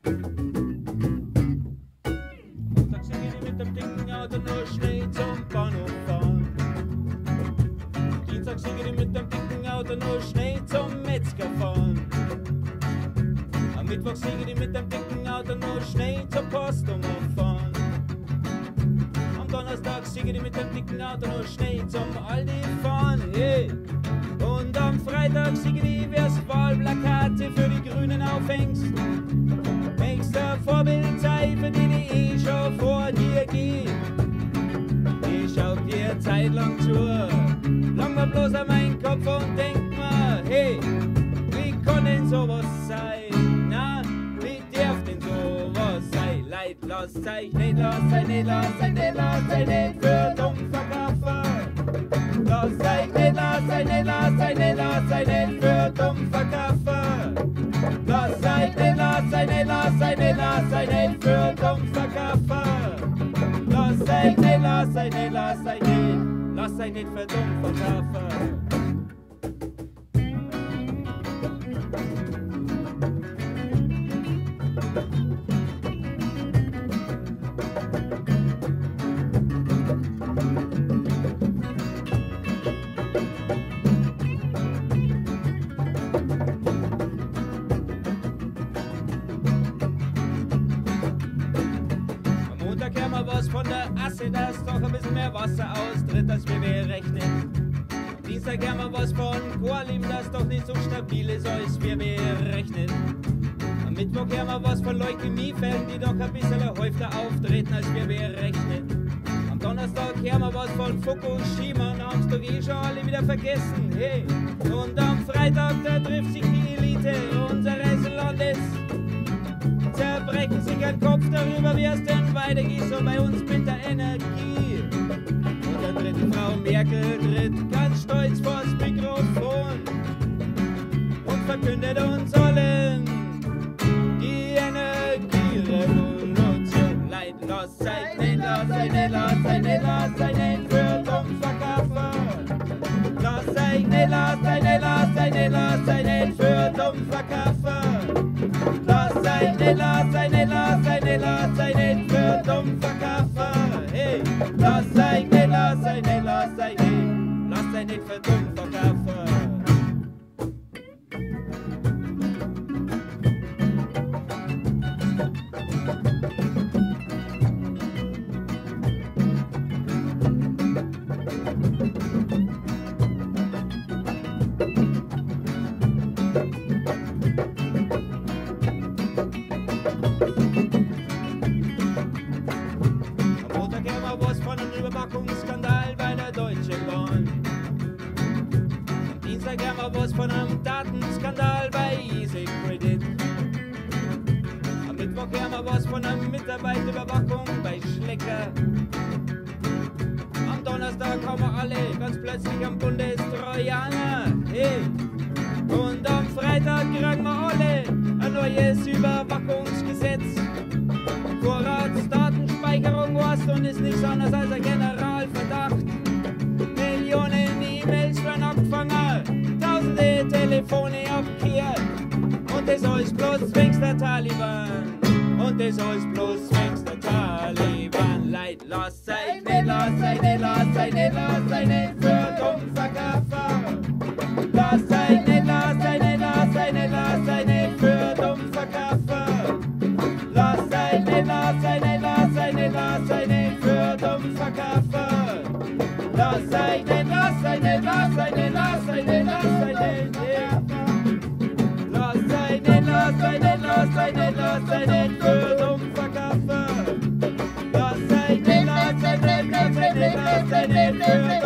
Montag sind wir mit dem dicken Auto nur schnell zum Bahnhof fahren. Dienstag sind wir mit dem dicken Auto nur schnell zum Metzger fahren. Am Mittwoch sind wir mit dem dicken Auto nur schnell zur Post fahren. Am Donnerstag sind wir mit dem dicken Auto nur schnell zum Aldi fahren. Hey. Und am Freitag sind wir diverse Wahlplakate für die Grünen aufhängst. Möchtest du Vorbild sein, für die ich schon vor dir geh. Ich schau dir zeitlang zu, lang mal bloß an meinen Kopf und denk mir, hey, wie kann denn sowas sein? Na, wie darf denn sowas sein? Leid, lass euch nicht, lass euch nicht, lass euch nicht, lass euch nicht für dumm verkaufen. Lass euch nicht, lass euch nicht, lass euch nicht, lass euch nicht für dumm verkaufen. Lass euch nicht, lass euch nicht, lass euch nicht, lass euch nicht für dumm verkaufen. Lass euch nicht, lass euch nicht, lass euch nicht, lass euch nicht für dumm verkaufen. Was von der Asse, dass doch ein bisschen mehr Wasser austritt, als wir rechnen. Dienstag haben wir was von Qualim, das doch nicht so stabil ist, als wir rechnen. Am Mittwoch haben wir was von Leukämiefällen, die doch ein bisschen häufiger auftreten, als wir rechnen. Am Donnerstag haben wir was von Fukushima, und haben's doch eh schon alle wieder vergessen. Hey. Und am Freitag, da trifft sich die Elite unseres Landes. Zerbrechen sich den Kopf darüber, wie es denn weitergeht, so bei uns mit der Energie. Und der dritte Frau Merkel tritt ganz stolz vors Mikrofon und verkündet uns allen die Energierevolution. Leid, lasst euch nicht, lasst euch nicht, lasst euch nicht, lasst euch nicht für dumm verkaufen. Lasst euch nicht, lasst euch nicht, lasst euch nicht, lasst euch nicht für dumm verkaufen. Lass euch nicht, lass euch nicht, lass euch nicht, lass euch nicht für dumm verkaufen. Hey, lass euch nicht, lass euch nicht, lass euch nicht, lass euch nicht für dumm verkaufen. Überwachungsskandal bei der Deutschen Bahn. Am Dienstag haben wir was von einem Datenskandal bei Easy Credit. Am Mittwoch haben wir was von einer Mitarbeiterüberwachung bei Schlecker. Am Donnerstag haben wir alle ganz plötzlich am Bundestrojaner. Hey. Und am Freitag kriegen wir alle ein neues Überwachungsgesetz. Vorratsdatenspeicherung was und ist nichts anderes als ein Generalverdacht. Millionen E-Mails werden abgefangen, tausende Telefone abgekehrt. Und das alles bloß wegen der Taliban. Und das alles bloß wegen der Taliban. Leid, lasst euch nicht, lasst euch nicht, lasst euch nicht, lasst euch nicht für dumm verkaufen. Lasst euch nicht, lasst euch nicht, lasst euch nicht, lasst euch nicht für dumm verkaufen. Lasst euch nicht, lasst euch nicht, lasst euch nicht, lasst euch nicht für dumm verkaufen. Lasst euch nicht, lasst euch nicht, lasst euch nicht, lasst euch nicht, lasst euch nicht, lasst euch nicht, lasst euch nicht, lasst euch nicht, lasst euch nicht für dumm verkaufen. Lasst euch nicht, lasst euch nicht, lasst euch nicht, lasst euch nicht für